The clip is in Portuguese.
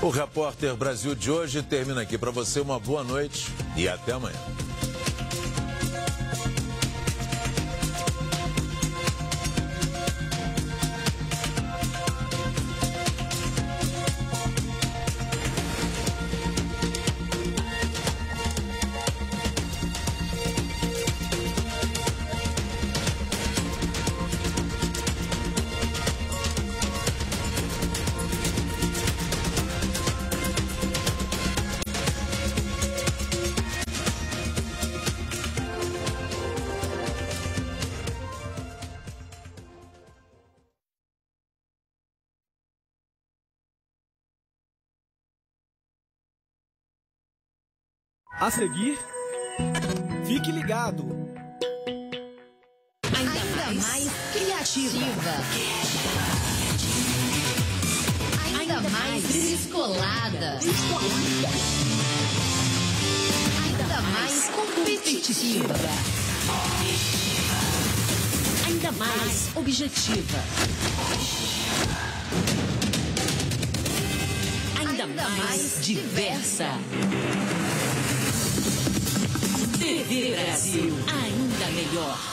O Repórter Brasil de hoje termina aqui. Para você, uma boa noite e até amanhã. A seguir, fique ligado. Ainda mais criativa. Ainda mais descolada. Ainda mais competitiva. Ainda mais objetiva. Ainda mais diversa. TV Brasil, ainda melhor.